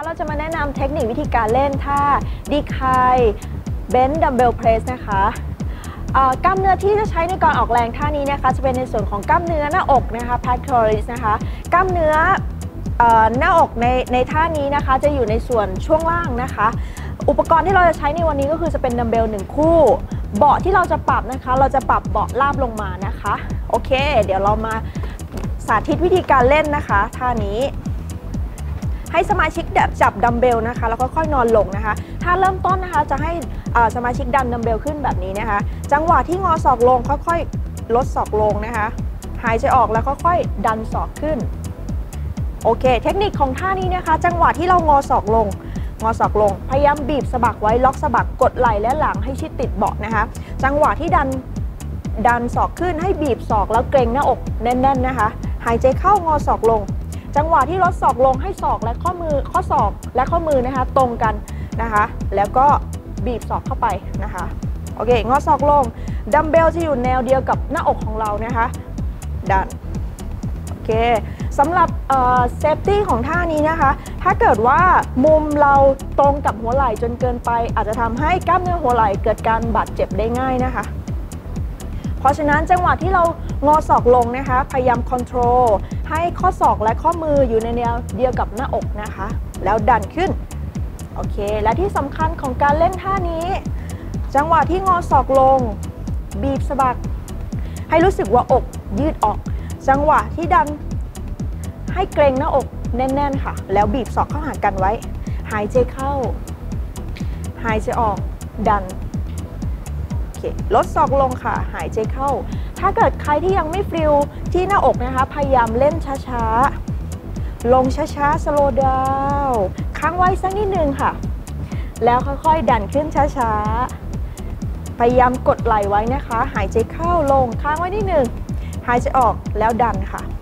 เราจะมาแนะนำเทคนิควิธีการเล่นท่าดีคายเบนดัมเบลเพรสนะคะกล้ามเนื้อที่จะใช้ในการออกแรงท่านี้นะคะจะเป็นในส่วนของกล้ามเนื้อหน้าอกนะคะพาคทอริสนะคะกล้ามเนื้อหน้าอกในท่านี้นะคะจะอยู่ในส่วนช่วงล่างนะคะอุปกรณ์ที่เราจะใช้ในวันนี้ก็คือจะเป็นดัมเบล1คู่เบาะที่เราจะปรับนะคะเราจะปรับเบาะราบลงมานะคะโอเคเดี๋ยวเรามาสาธิตวิธีการเล่นนะคะท่านี้ให้สมาชิกจับดัมเบลนะคะแล้วก็ค่อยนอนลงนะคะถ้าเริ่มต้นนะคะจะให้สมาชิกดันดัมเบลขึ้นแบบนี้นะคะจังหวะที่งอศอกลงค่อยๆลดศอกลงนะคะหายใจออกแล้วค่อยๆดันศอกขึ้นโอเคเทคนิคของท่านี้นะคะจังหวะที่เรางอศอกลงพยายามบีบสะบักไว้ล็อกสะบักกดไหล่และหลังให้ชิดติดเบาะนะคะจังหวะที่ดันศอกขึ้นให้บีบศอกแล้วเกร็งหน้าอกแน่นๆนะคะหายใจเข้างอศอกลงจังหวะที่ลดศอกลงให้ศอกและข้อศอกและข้อมือนะคะตรงกันนะคะแล้วก็บีบศอกเข้าไปนะคะโอเคงอศอกลงดัมเบลจะอยู่แนวเดียวกับหน้าอกของเรานะคะดันโอเคสำหรับเซฟตี้ของท่านี้นะคะถ้าเกิดว่ามุมเราตรงกับหัวไหล่จนเกินไปอาจจะทำให้กล้ามเนื้อหัวไหล่เกิดการบาดเจ็บได้ง่ายนะคะเพราะฉะนั้นจังหวะที่เรางอศอกลงนะคะพยายามคอนโทรลให้ข้อศอกและข้อมืออยู่ในแนวเดียวกับหน้าอกนะคะแล้วดันขึ้นโอเคและที่สำคัญของการเล่นท่านี้จังหวะที่งอศอกลงบีบสะบักให้รู้สึกว่าอกยืดออกจังหวะที่ดันให้เกรงหน้าอกแน่นๆค่ะแล้วบีบศอกเข้าหากันไว้หายใจเข้าหายใจออกดันลดศอกลงค่ะหายใจเข้าถ้าเกิดใครที่ยังไม่ฟิลที่หน้าอกนะคะพยายามเล่นช้าๆลงช้าๆ slow down ค้างไว้สักนิดนึงค่ะแล้วค่อยๆดันขึ้นช้าๆพยายามกดไหล่ไว้นะคะหายใจเข้าลงค้างไว้นิดนึงหายใจออกแล้วดันค่ะ